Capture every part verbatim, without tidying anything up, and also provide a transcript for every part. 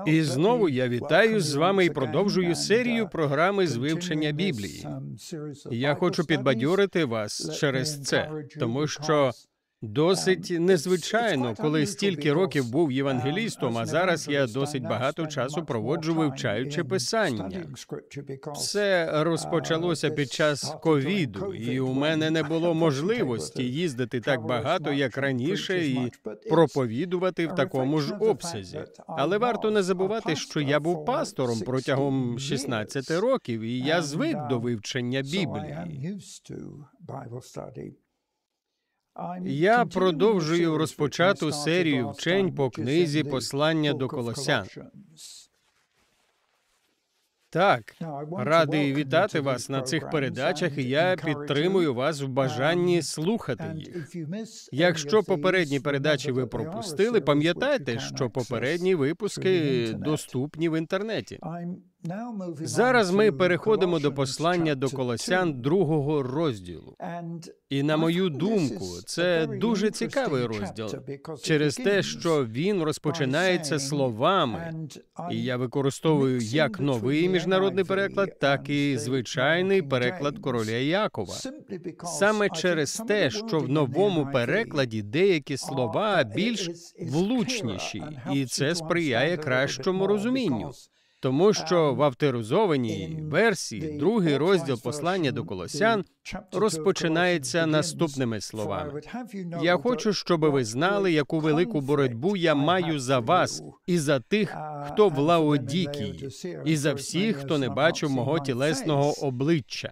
І знову я вітаю з вами і продовжую серію програми з вивчення Біблії. Я хочу підбадьорити вас через це, тому що досить незвичайно, коли стільки років був євангелістом, а зараз я досить багато часу проводжу вивчаючи Писання. Все розпочалося під час ковіду, і у мене не було можливості їздити так багато, як раніше, і проповідувати в такому ж обсязі. Але варто не забувати, що я був пастором протягом шістнадцяти років, і я звик до вивчення Біблії. Я продовжую розпочату серію вчень по книзі «Послання до Колосян». Так, радий вітати вас на цих передачах, і я підтримую вас в бажанні слухати їх. Якщо попередні передачі ви пропустили, пам'ятайте, що попередні випуски доступні в інтернеті. Зараз ми переходимо до послання до Колосян другого розділу. І, на мою думку, це дуже цікавий розділ через те, що він розпочинається словами, і я використовую як новий міжнародний переклад, так і звичайний переклад короля Якова. Саме через те, що в новому перекладі деякі слова більш влучніші, і це сприяє кращому розумінню. Тому що в авторизованій версії другий розділ послання до Колосян розпочинається наступними словами. «Я хочу, щоб ви знали, яку велику боротьбу я маю за вас і за тих, хто в Лаодікії, і за всіх, хто не бачив мого тілесного обличчя».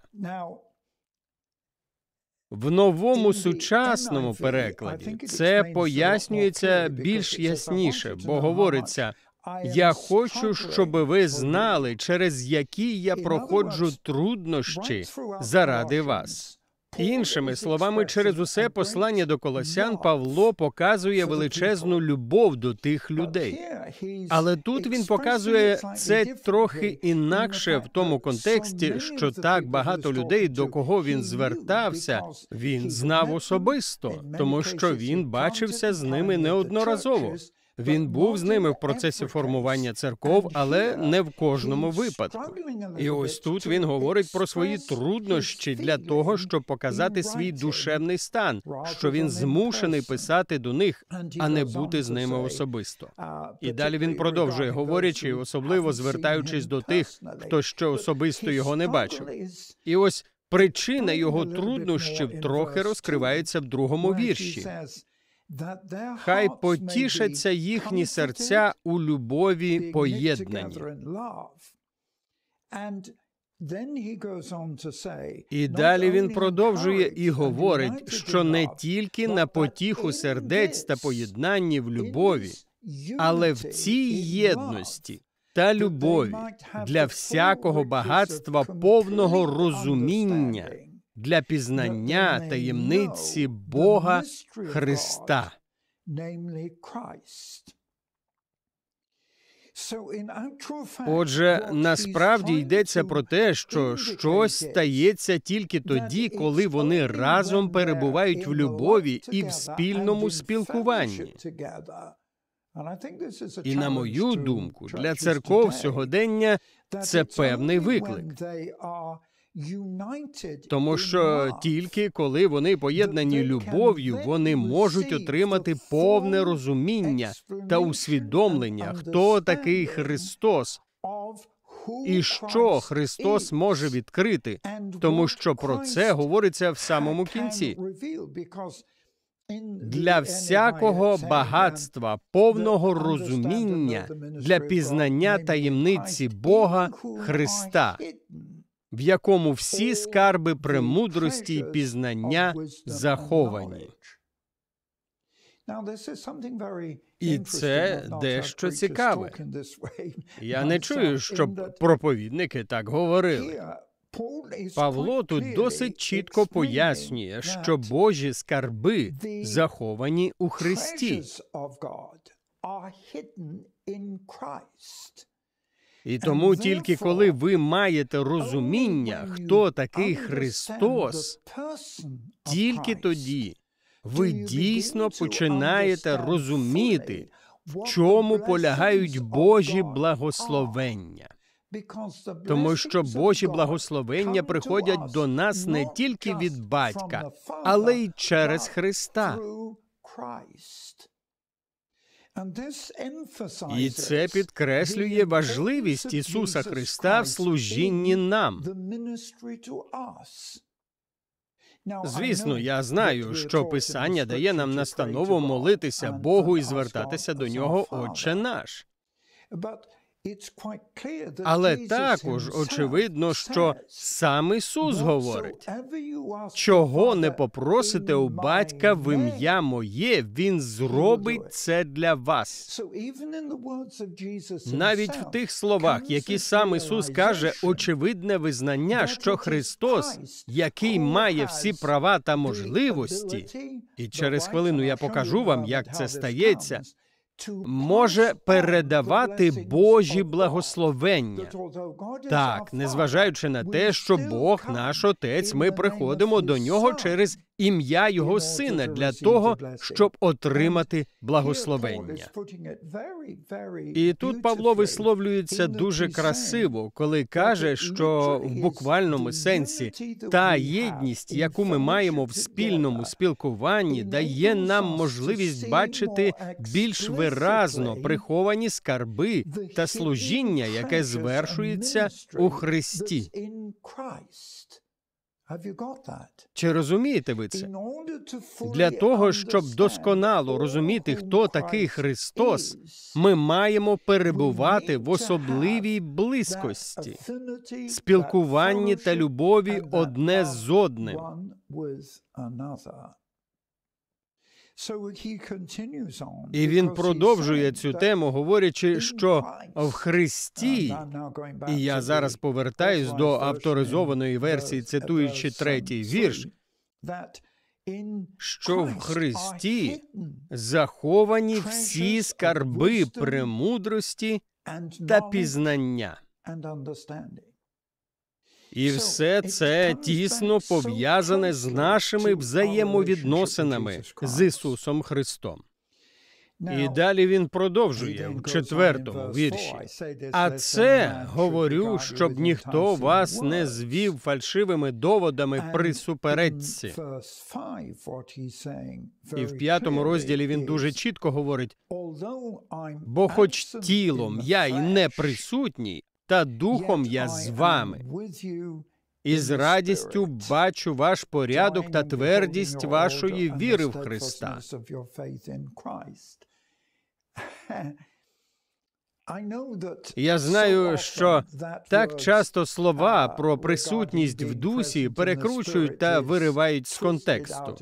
В новому сучасному перекладі це пояснюється більш ясніше, бо говориться: «Я хочу, щоб ви знали, через які я проходжу труднощі заради вас». Іншими словами, через усе послання до Колосян Павло показує величезну любов до тих людей. Але тут він показує це трохи інакше в тому контексті, що так багато людей, до кого він звертався, він знав особисто, тому що він бачився з ними неодноразово. Він був з ними в процесі формування церков, але не в кожному випадку. І ось тут він говорить про свої труднощі для того, щоб показати свій душевний стан, що він змушений писати до них, а не бути з ними особисто. І далі він продовжує, говорячи, особливо звертаючись до тих, хто ще особисто його не бачив. І ось причина його труднощів трохи розкривається в другому вірші. «Хай потішаться їхні серця у любові поєднані». І далі він продовжує і говорить, що не тільки на потіху сердець та поєднанні в любові, але в цій єдності та любові для всякого багатства повного розуміння, для пізнання таємниці Бога Христа. Отже, насправді йдеться про те, що щось стається тільки тоді, коли вони разом перебувають в любові і в спільному спілкуванні. І, на мою думку, для церков сьогодення це певний виклик. Тому що тільки коли вони поєднані любов'ю, вони можуть отримати повне розуміння та усвідомлення, хто такий Христос і що Христос може відкрити, тому що про це говориться в самому кінці. Для всякого багатства, повного розуміння, для пізнання таємниці Бога Христа, в якому всі скарби премудрості й пізнання заховані. І це дещо цікаве. Я не чую, щоб проповідники так говорили. Павло тут досить чітко пояснює, що Божі скарби заховані у Христі. І тому тільки коли ви маєте розуміння, хто такий Христос, тільки тоді ви дійсно починаєте розуміти, в чому полягають Божі благословення. Тому що Божі благословення приходять до нас не тільки від Батька, але й через Христа. І це підкреслює важливість Ісуса Христа в служінні нам. Звісно, я знаю, що Писання дає нам настанову молитися Богу і звертатися до Нього «Отче наш». Але також очевидно, що сам Ісус говорить, «Чого не попросите у Батька в ім'я Моє, Він зробить це для вас». Навіть в тих словах, які сам Ісус каже, очевидне визнання, що Христос, який має всі права та можливості, і через хвилину я покажу вам, як це стається, може передавати Божі благословення. Так, незважаючи на те, що Бог наш Отець, ми приходимо до Нього через ім'я Його Сина для того, щоб отримати благословення. І тут Павло висловлюється дуже красиво, коли каже, що в буквальному сенсі та єдність, яку ми маємо в спільному спілкуванні, дає нам можливість бачити більш виразно приховані скарби та служіння, яке звершується у Христі. Чи розумієте ви це? Для того, щоб досконало розуміти, хто такий Христос, ми маємо перебувати в особливій близькості, спілкуванні та любові одне з одним. І він продовжує цю тему, говорячи, що в Христі, і я зараз повертаюсь до авторизованої версії, цитуючи третій вірш, що в Христі заховані всі скарби премудрості та пізнання. І все це тісно пов'язане з нашими взаємовідносинами з Ісусом Христом. І далі він продовжує в четвертому вірші. «А це говорю, щоб ніхто вас не звів фальшивими доводами при суперечці». І в п'ятому розділі він дуже чітко говорить, «Бо хоч тілом я й не присутній, та духом я з вами. І з радістю бачу ваш порядок та твердість вашої віри в Христа». Я знаю, що так часто слова про присутність в дусі перекручують та виривають з контексту.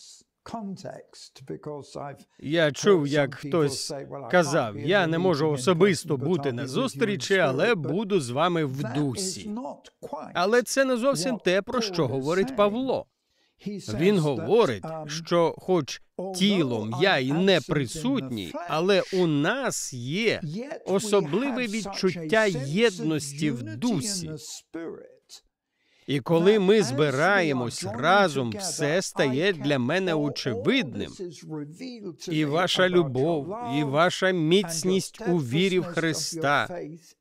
Я чув, як хтось казав, я не можу особисто бути на зустрічі, але буду з вами в дусі. Але це не зовсім те, про що говорить Павло. Він говорить, що хоч тілом я й не присутній, але у нас є особливе відчуття єдності в дусі. І коли ми збираємось разом, все стає для мене очевидним. І ваша любов, і ваша міцність у вірі в Христа.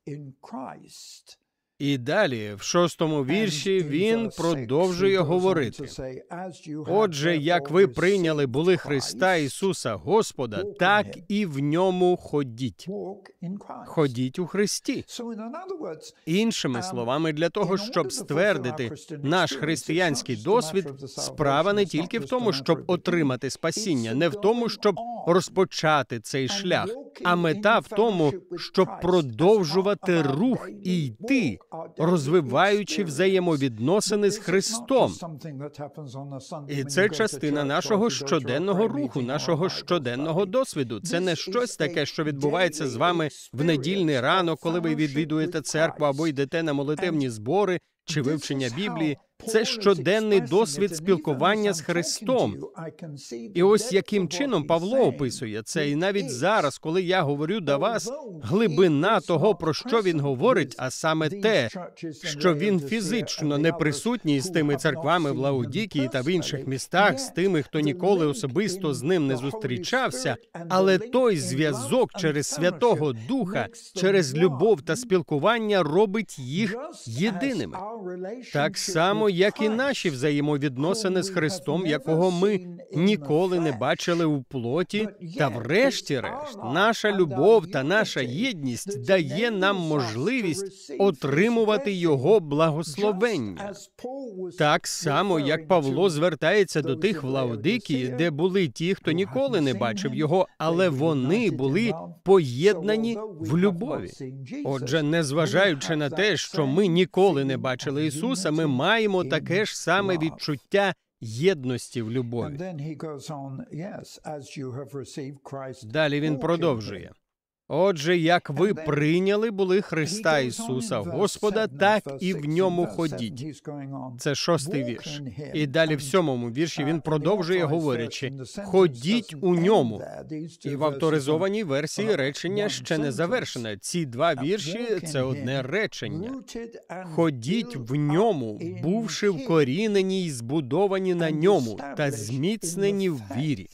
І далі, в шостому вірші, він продовжує говорити. «Отже, як ви прийняли були Христа Ісуса Господа, так і в ньому ходіть». Ходіть у Христі. Іншими словами, для того, щоб ствердити наш християнський досвід, справа не тільки в тому, щоб отримати спасіння, не в тому, щоб розпочати цей шлях, а мета в тому, щоб продовжувати рух і йти, розвиваючи взаємовідносини з Христом. І це частина нашого щоденного руху, нашого щоденного досвіду. Це не щось таке, що відбувається з вами в недільний ранок, коли ви відвідуєте церкву або йдете на молитевні збори чи вивчення Біблії. Це щоденний досвід спілкування з Христом. І ось яким чином Павло описує це. І навіть зараз, коли я говорю до вас, глибина того, про що він говорить, а саме те, що він фізично не присутній з тими церквами в Лаодікії та в інших містах, з тими, хто ніколи особисто з ним не зустрічався, але той зв'язок через Святого Духа, через любов та спілкування робить їх єдиними. Так само, як і наші взаємовідносини з Христом, якого ми ніколи не бачили у плоті, та врешті-решт, наша любов та наша єдність дає нам можливість отримувати Його благословення. Так само, як Павло звертається до тих в Лаодикії, де були ті, хто ніколи не бачив Його, але вони були поєднані в любові. Отже, незважаючи на те, що ми ніколи не бачили Ісуса, ми маємо таке ж саме відчуття єдності в любові. Далі він продовжує. Отже, як ви прийняли були Христа Ісуса Господа, так і в ньому ходіть. Це шостий вірш. І далі в сьомому вірші він продовжує, говорячи, ходіть у ньому. І в авторизованій версії речення ще не завершене. Ці два вірші – це одне речення. Ходіть в ньому, бувши вкорінені й збудовані на ньому, та зміцнені в вірі.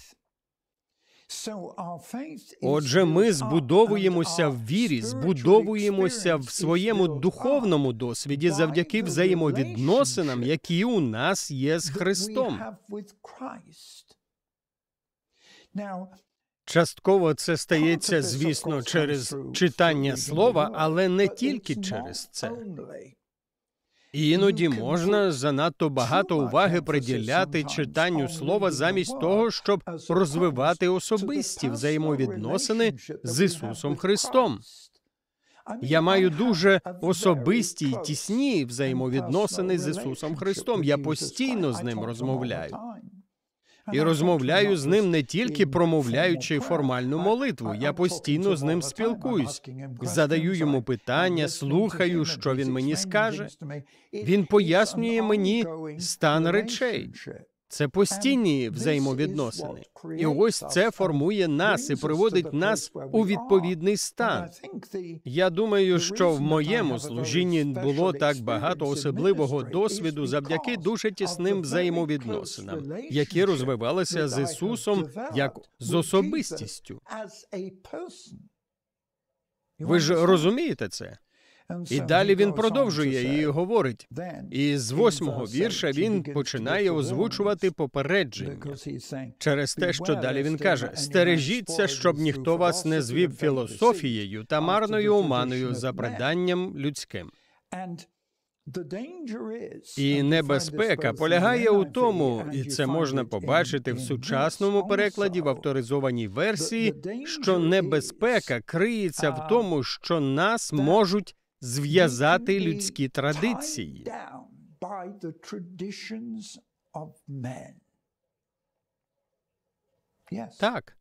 Отже, ми збудовуємося в вірі, збудовуємося в своєму духовному досвіді завдяки взаємовідносинам, які у нас є з Христом. Частково це стається, звісно, через читання Слова, але не тільки через це. І іноді можна занадто багато уваги приділяти читанню Слова замість того, щоб розвивати особисті взаємовідносини з Ісусом Христом. Я маю дуже особисті й тісні взаємовідносини з Ісусом Христом. Я постійно з Ним розмовляю. І розмовляю з Ним не тільки промовляючи формальну молитву. Я постійно з Ним спілкуюсь, задаю Йому питання, слухаю, що Він мені скаже. Він пояснює мені стан речей. Це постійні взаємовідносини. І ось це формує нас і приводить нас у відповідний стан. Я думаю, що в моєму служінні було так багато особливого досвіду завдяки дуже тісним взаємовідносинам, які розвивалися з Ісусом як з особистістю. Ви ж розумієте це? І далі він продовжує і говорить. І з восьмого вірша він починає озвучувати попередження. Через те, що далі він каже, «Стережіться, щоб ніхто вас не звів філософією та марною оманою за преданням людським». І небезпека полягає у тому, і це можна побачити в сучасному перекладі, в авторизованій версії, що небезпека криється в тому, що нас можуть зв'язати людські традиції. Так.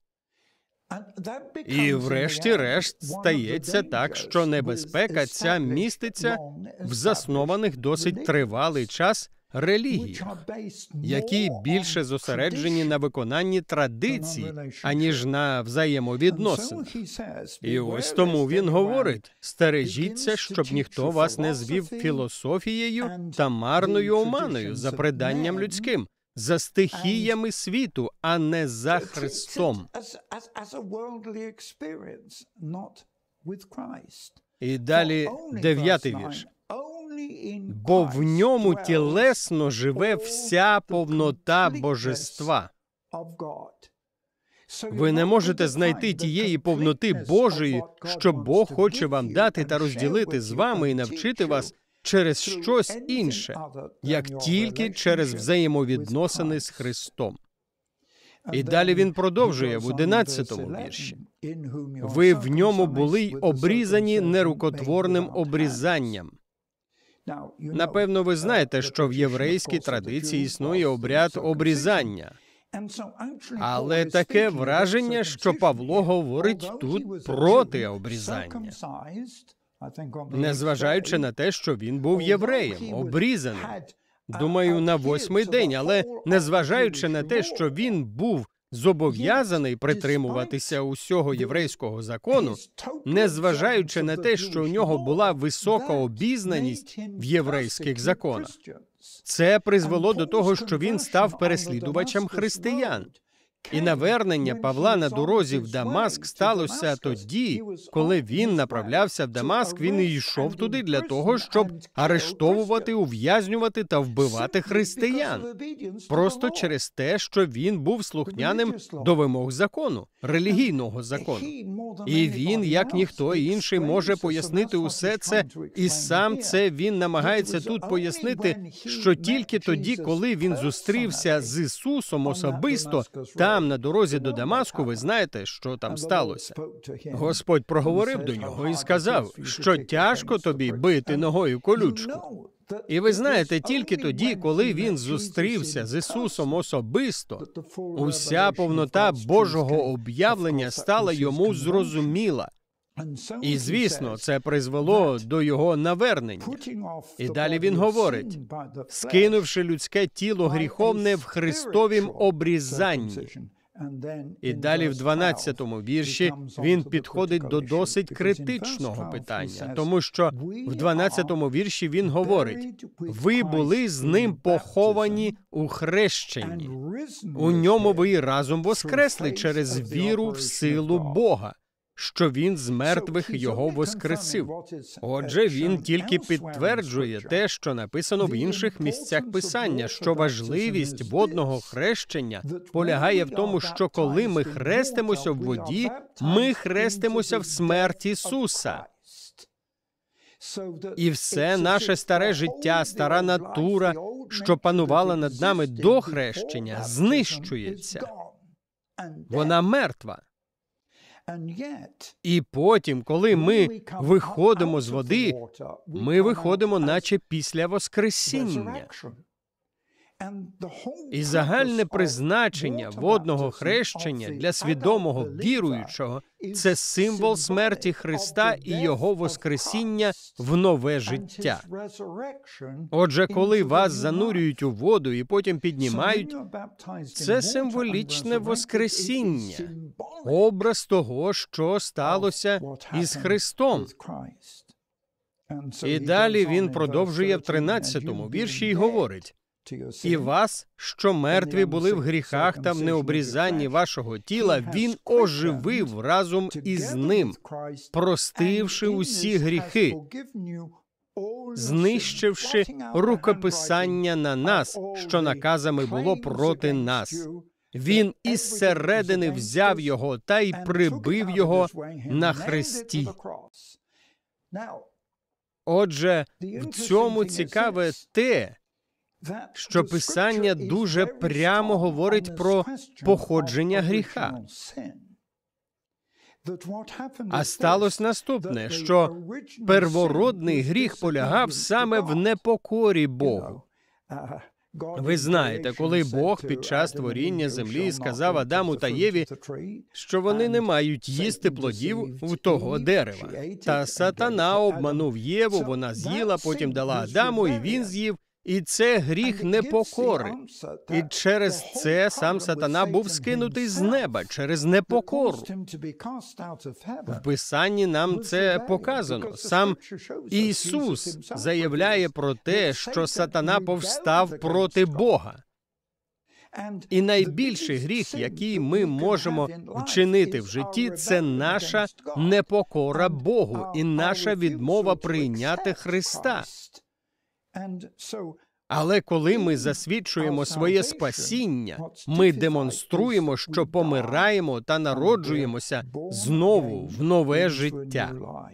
І врешті-решт стається так, що небезпека ця міститься в заснованих досить тривалий час релігіях, які більше зосереджені на виконанні традицій, аніж на взаємовідносинах. І ось тому він говорить, «Стережіться, щоб ніхто вас не звів філософією та марною оманою за преданням людським, за стихіями світу, а не за Христом». І далі дев'ятий вірш. «Бо в ньому тілесно живе вся повнота божества». Ви не можете знайти тієї повноти Божої, що Бог хоче вам дати та розділити з вами і навчити вас через щось інше, як тільки через взаємовідносини з Христом. І далі він продовжує в одинадцятому вірші. «Ви в ньому були й обрізані нерукотворним обрізанням». Напевно, ви знаєте, що в єврейській традиції існує обряд обрізання. Але таке враження, що Павло говорить тут проти обрізання. Незважаючи на те, що він був євреєм, обрізаним. думаю, на восьмий день, але незважаючи на те, що він був зобов'язаний притримуватися усього єврейського закону, незважаючи на те, що у нього була висока обізнаність в єврейських законах, це призвело до того, що він став переслідувачем християн. І навернення Павла на дорозі в Дамаск сталося тоді, коли він направлявся в Дамаск, він і йшов туди для того, щоб арештовувати, ув'язнювати та вбивати християн. Просто через те, що він був слухняним до вимог закону, релігійного закону. І він, як ніхто інший, може пояснити усе це, і сам це він намагається тут пояснити, що тільки тоді, коли він зустрівся з Ісусом особисто, там, на дорозі до Дамаску, ви знаєте, що там сталося. Господь проговорив до нього і сказав, що тяжко тобі бити ногою колючку. І ви знаєте, тільки тоді, коли він зустрівся з Ісусом особисто, уся повнота Божого об'явлення стала йому зрозуміла. І, звісно, це призвело до його навернення. І далі він говорить, скинувши людське тіло гріховне в Христовім обрізанні. І далі в дванадцятому вірші він підходить до досить критичного питання, тому що в дванадцятому вірші він говорить, «Ви були з ним поховані у хрещенні. У ньому ви і разом воскресли через віру в силу Бога, що він з мертвих його воскресив». Отже, він тільки підтверджує те, що написано в інших місцях Писання, що важливість водного хрещення полягає в тому, що коли ми хрестимося в воді, ми хрестимося в смерть Ісуса. І все наше старе життя, стара натура, що панувала над нами до хрещення, знищується. Вона мертва. І потім, коли ми виходимо з води, ми виходимо наче після Воскресіння. І загальне призначення водного хрещення для свідомого віруючого – це символ смерті Христа і Його воскресіння в нове життя. Отже, коли вас занурюють у воду і потім піднімають, це символічне воскресіння, образ того, що сталося із Христом. І далі він продовжує в тринадцятому вірші і говорить, «І вас, що мертві були в гріхах та в необрізанні вашого тіла, він оживив разом із ним, простивши усі гріхи, знищивши рукописання на нас, що наказами було проти нас. Він із середини взяв його та й прибив його на хресті». Отже, в цьому цікаве те, що Писання дуже прямо говорить про походження гріха. А сталося наступне, що первородний гріх полягав саме в непокорі Богу. Ви знаєте, коли Бог під час творіння землі сказав Адаму та Єві, що вони не мають їсти плодів в того дерева. Та сатана обманув Єву, вона з'їла, потім дала Адаму, і він з'їв. І це гріх непокори. І через це сам сатана був скинутий з неба, через непокору. В Писанні нам це показано. Сам Ісус заявляє про те, що сатана повстав проти Бога. І найбільший гріх, який ми можемо вчинити в житті, це наша непокора Богу і наша відмова прийняти Христа. Але коли ми засвідчуємо своє спасіння, ми демонструємо, що помираємо та народжуємося знову в нове життя.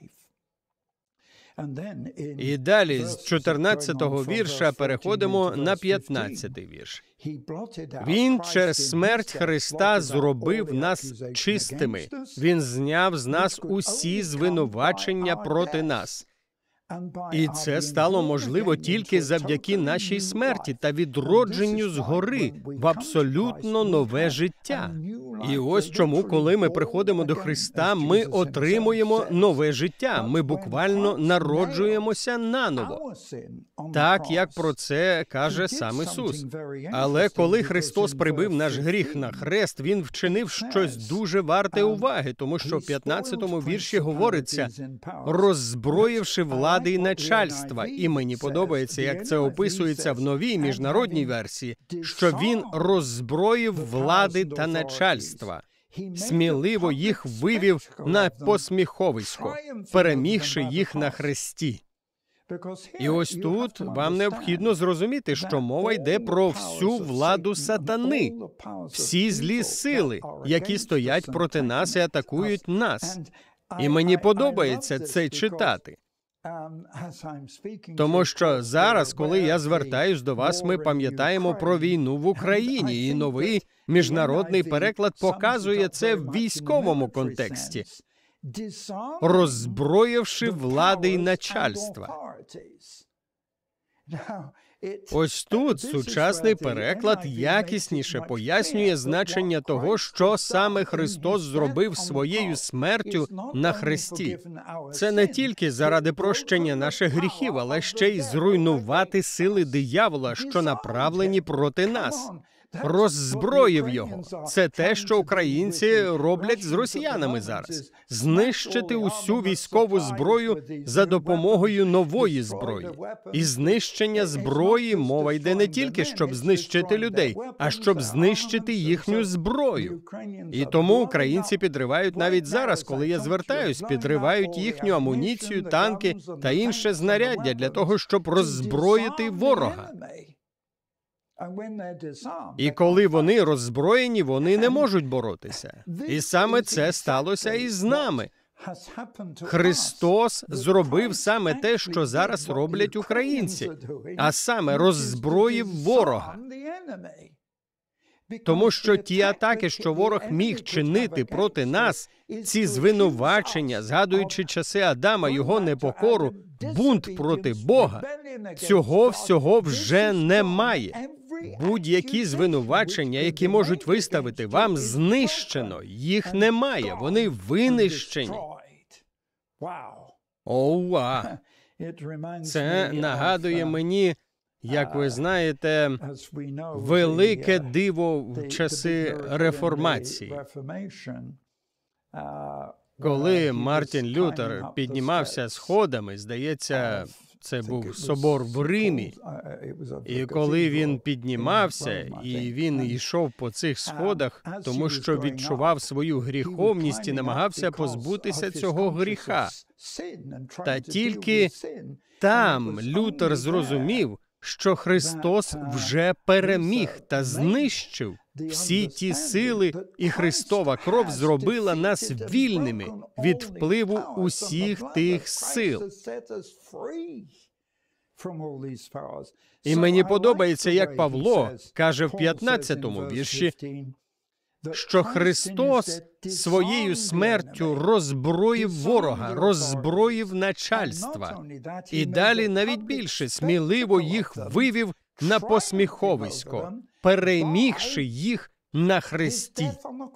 І далі з чотирнадцятого вірша переходимо на п'ятнадцятий вірш. Він через смерть Христа зробив нас чистими. Він зняв з нас усі звинувачення проти нас. І це стало можливо тільки завдяки нашій смерті та відродженню згори в абсолютно нове життя. І ось чому, коли ми приходимо до Христа, ми отримуємо нове життя. Ми буквально народжуємося наново. Так, як про це каже сам Ісус. Але коли Христос прибив наш гріх на хрест, Він вчинив щось дуже варте уваги, тому що в п'ятнадцятому вірші говориться «роззброївши влади й начальства». І мені подобається, як це описується в новій міжнародній версії, що Він роззброїв влади та начальства. Сміливо їх вивів на посміховисько, перемігши їх на хресті. І ось тут вам необхідно зрозуміти, що мова йде про всю владу сатани, всі злі сили, які стоять проти нас і атакують нас. І мені подобається це читати. Тому що зараз, коли я звертаюсь до вас, ми пам'ятаємо про війну в Україні, і новий міжнародний переклад показує це в військовому контексті, роззброївши влади й начальства. Ось тут сучасний переклад якісніше пояснює значення того, що саме Христос зробив своєю смертю на хресті. Це не тільки заради прощення наших гріхів, але ще й зруйнувати сили диявола, що направлені проти нас. Роззброїв його. Це те, що українці роблять з росіянами зараз. Знищити усю військову зброю за допомогою нової зброї. І знищення зброї мова йде не тільки, щоб знищити людей, а щоб знищити їхню зброю. І тому українці підривають навіть зараз, коли я звертаюсь, підривають їхню амуніцію, танки та інше знаряддя для того, щоб роззброїти ворога. І коли вони роззброєні, вони не можуть боротися. І саме це сталося і з нами. Христос зробив саме те, що зараз роблять українці, а саме роззброїв ворога. Тому що ті атаки, що ворог міг чинити проти нас, ці звинувачення, згадуючи часи Адама, його непокору, бунт проти Бога, цього всього вже немає. Будь-які звинувачення, які можуть виставити вам, знищено. Їх немає. Вони винищені. Оуа! Це нагадує мені, як ви знаєте, велике диво в часи реформації. Коли Мартін Лютер піднімався сходами, здається, це був собор в Римі, і коли він піднімався, і він йшов по цих сходах, тому що відчував свою гріховність і намагався позбутися цього гріха. Та тільки там Лютер зрозумів, що Христос вже переміг та знищив всі ті сили, і Христова кров зробила нас вільними від впливу усіх тих сил. І мені подобається, як Павло каже в п'ятнадцятому вірші, що Христос своєю смертю роззброїв ворога, роззброїв начальства. І далі навіть більше, сміливо їх вивів на посміховисько, перемігши їх на хресті.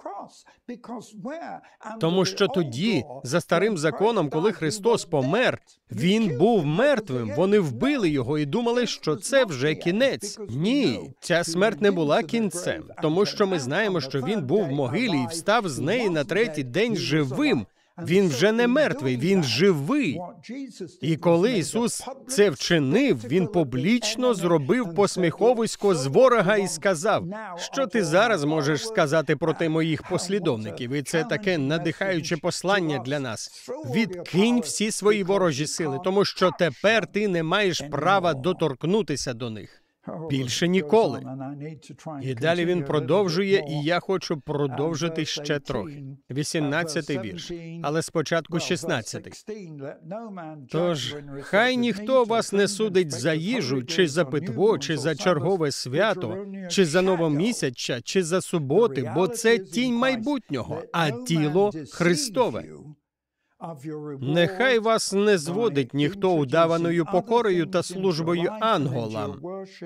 Тому що тоді, за старим законом, коли Христос помер, Він був мертвим, вони вбили Його і думали, що це вже кінець. Ні, ця смерть не була кінцем, тому що ми знаємо, що Він був в могилі і встав з неї на третій день живим. Він вже не мертвий, Він живий. І коли Ісус це вчинив, Він публічно зробив посміховисько з ворога і сказав, що ти зараз можеш сказати проти моїх послідовників, і це таке надихаюче послання для нас. Відкинь всі свої ворожі сили, тому що тепер ти не маєш права доторкнутися до них. Більше ніколи. І далі він продовжує, і я хочу продовжити ще трохи. вісімнадцятий вірш, але спочатку шістнадцятий. Тож, хай ніхто вас не судить за їжу, чи за питво, чи за чергове свято, чи за новомісяча, чи за суботи, бо це тінь майбутнього, а тіло Христове. Нехай вас не зводить ніхто удаваною покорою та службою анголам.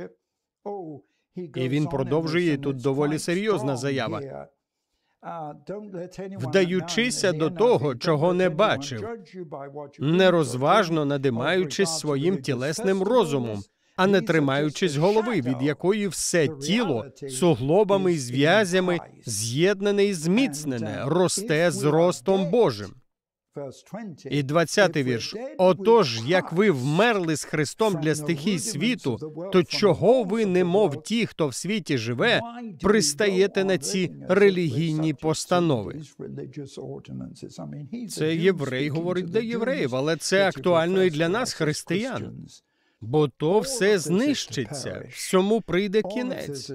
І він продовжує, тут доволі серйозна заява. Вдаючися до того, чого не бачив, нерозважно надимаючись своїм тілесним розумом, а не тримаючись голови, від якої все тіло суглобами і зв'язями з'єднане і зміцнене, росте з ростом Божим. І двадцятий вірш. «Отож, як ви вмерли з Христом для стихій світу, то чого ви, немов ті, хто в світі живе, пристаєте на ці релігійні постанови?» Це єврей говорить до євреїв, але це актуально і для нас, християн. Бо то все знищиться, всьому прийде кінець.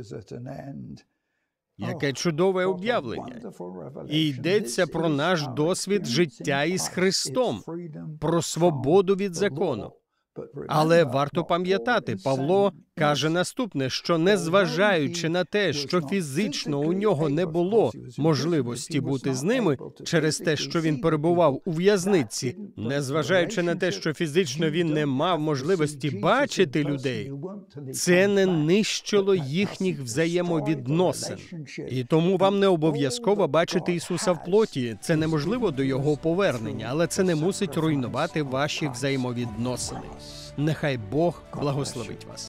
Яке чудове об'явлення. І йдеться про наш досвід життя із Христом, про свободу від закону. Але варто пам'ятати, Павло каже наступне, що незважаючи на те, що фізично у нього не було можливості бути з ними через те, що він перебував у в'язниці, незважаючи на те, що фізично він не мав можливості бачити людей, це не нищило їхніх взаємовідносин. І тому вам не обов'язково бачити Ісуса в плоті, це неможливо до Його повернення, але це не мусить руйнувати ваші взаємовідносини. Нехай Бог благословить вас.